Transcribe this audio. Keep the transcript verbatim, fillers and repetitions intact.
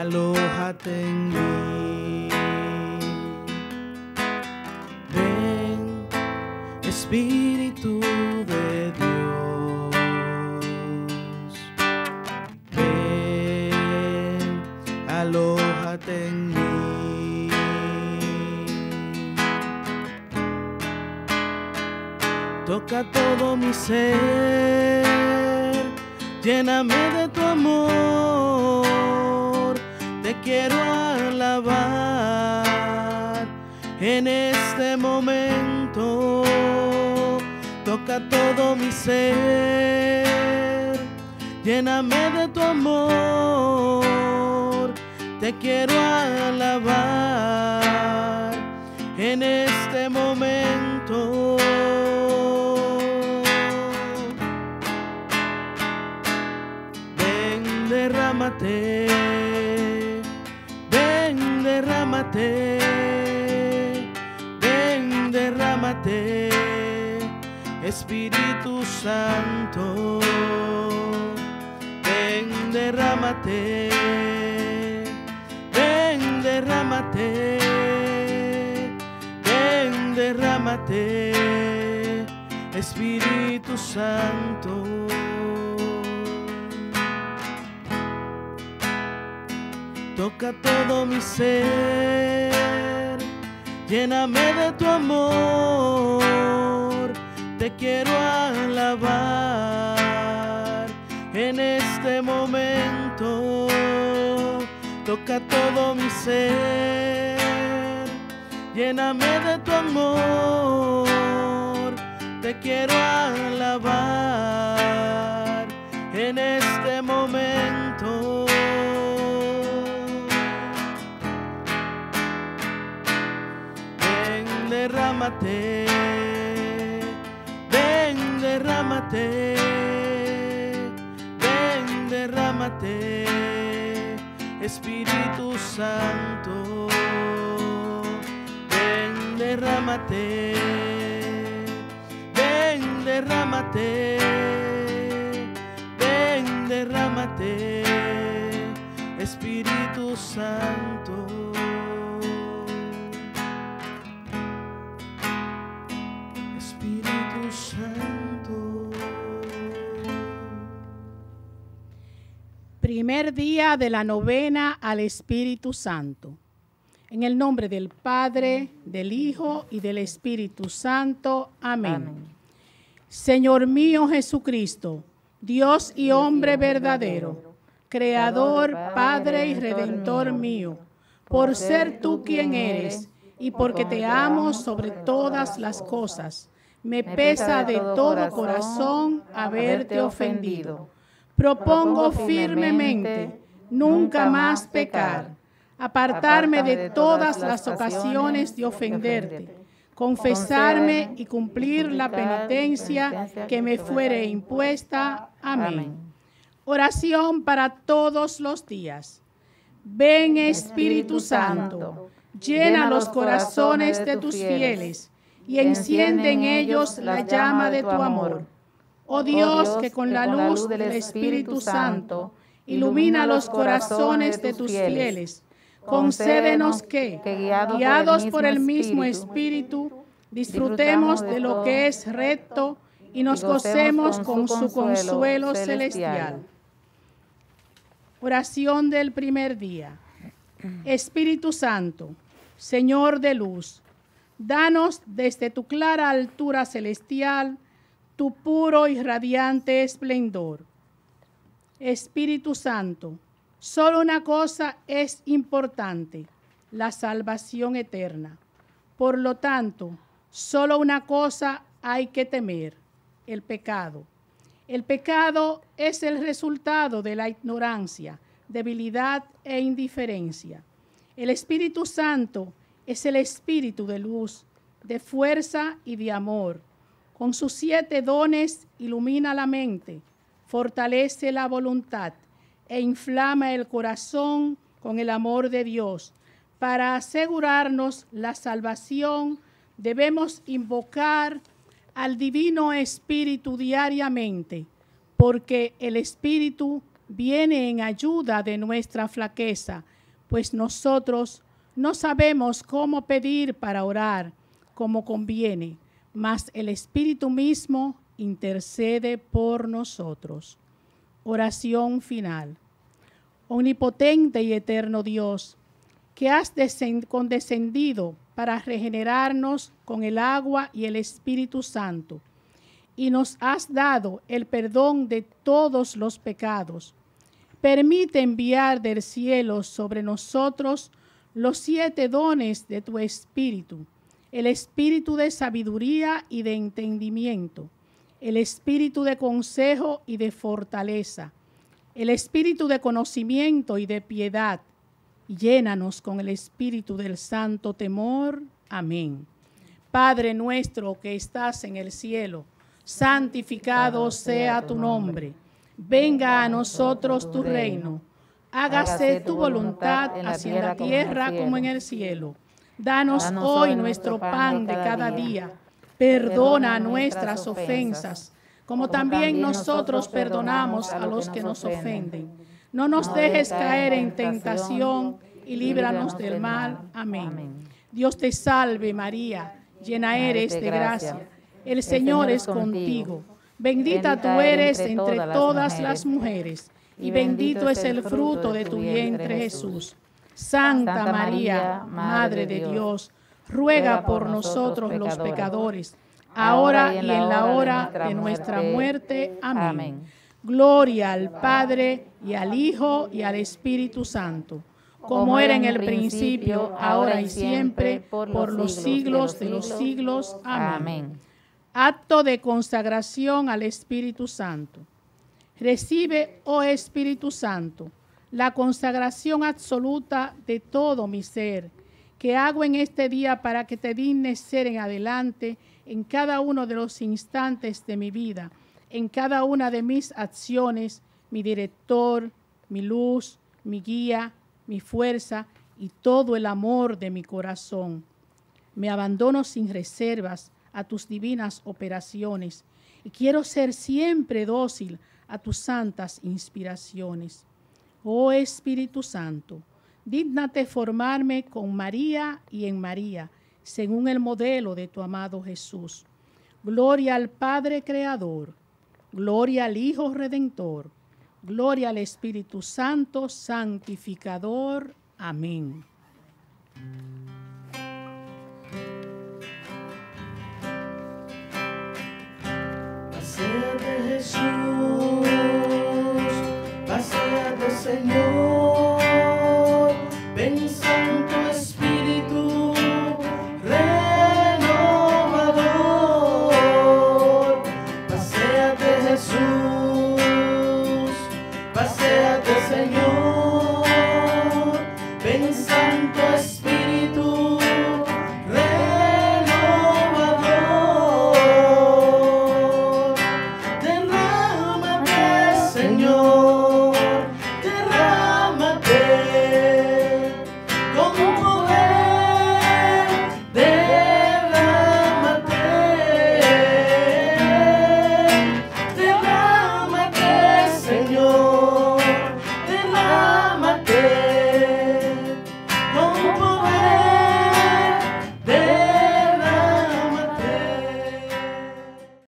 alójate en mí. Ven, Espíritu de Dios, ven, alójate en mí. Toca todo mi ser, lléname de tu amor, te quiero alabar en este momento. Toca todo mi ser, lléname de tu amor, te quiero alabar en este momento. Derrámate, ven, derrámate, ven, derrámate, Espíritu Santo, ven, derrámate, ven, derrámate, ven, derrámate, Espíritu Santo. Toca todo mi ser, lléname de tu amor, te quiero alabar en este momento. Toca todo mi ser, lléname de tu amor, te quiero alabar en este momento. Derrámate, ven, derrámate, ven, derrámate, Espíritu Santo, ven, derrámate, ven, derrámate, ven, derrámate, Espíritu Santo. Santo. Primer día de la novena al Espíritu Santo. En el nombre del Padre, del Hijo y del Espíritu Santo. Amén. Amén. Señor mío Jesucristo, Dios y hombre verdadero, Creador, Padre y Redentor mío, por ser tú quien eres y porque te amo sobre todas las cosas, me pesa de todo corazón haberte ofendido. Propongo firmemente nunca más pecar, apartarme de todas las ocasiones de ofenderte, confesarme y cumplir la penitencia que me fuere impuesta. Amén. Oración para todos los días. Ven, Espíritu Santo, llena los corazones de tus fieles y enciende en ellos la llama de tu amor. Oh Dios, que con la luz del Espíritu Santo ilumina los corazones de tus fieles, concédenos que, guiados por el mismo Espíritu, disfrutemos de lo que es recto y nos gocemos con su consuelo celestial. Oración del primer día. Espíritu Santo, Señor de luz, danos desde tu clara altura celestial tu puro y radiante esplendor. Espíritu Santo, solo una cosa es importante, la salvación eterna. Por lo tanto, solo una cosa hay que temer, el pecado. El pecado es el resultado de la ignorancia, debilidad e indiferencia. El Espíritu Santo es el espíritu de luz, de fuerza y de amor. Con sus siete dones ilumina la mente, fortalece la voluntad e inflama el corazón con el amor de Dios. Para asegurarnos la salvación, debemos invocar al Divino Espíritu diariamente, porque el Espíritu viene en ayuda de nuestra flaqueza pues nosotros no sabemos cómo pedir para orar como conviene, mas el Espíritu mismo intercede por nosotros. Oración final. Omnipotente y eterno Dios, que has condescendido para regenerarnos con el agua y el Espíritu Santo, y nos has dado el perdón de todos los pecados. Permite enviar del cielo sobre nosotros los siete dones de tu Espíritu, el Espíritu de sabiduría y de entendimiento, el Espíritu de consejo y de fortaleza, el Espíritu de conocimiento y de piedad. Llénanos con el Espíritu del santo temor. Amén. Padre nuestro que estás en el cielo, santificado sea tu nombre. Venga a nosotros tu reino. Hágase tu voluntad, así en la tierra como en el cielo. Danos hoy nuestro pan de cada día. Perdona nuestras ofensas, como también nosotros perdonamos a los que nos ofenden. No nos dejes caer en tentación y líbranos del mal. Amén. Dios te salve María, llena eres de gracia. El Señor es contigo. Bendita tú eres entre todas las mujeres, y bendito es el fruto de tu vientre Jesús. Santa María, Madre de Dios, ruega por nosotros los pecadores, ahora y en la hora de nuestra muerte. Amén. Gloria al Padre, y al Hijo, y al Espíritu Santo, como era en el principio, ahora y siempre, por los siglos de los siglos. Amén. Acto de consagración al Espíritu Santo. Recibe, oh Espíritu Santo, la consagración absoluta de todo mi ser, que hago en este día para que te dignes ser en adelante en cada uno de los instantes de mi vida, en cada una de mis acciones, mi director, mi luz, mi guía, mi fuerza y todo el amor de mi corazón. Me abandono sin reservas a tus divinas operaciones y quiero ser siempre dócil a tus santas inspiraciones. Oh Espíritu Santo, dígnate formarme con María y en María, según el modelo de tu amado Jesús. Gloria al Padre Creador, gloria al Hijo Redentor, gloria al Espíritu Santo Santificador. Amén. Paséate Jesús, paséate Señor, ven Santo Espíritu renovador. Paséate Jesús,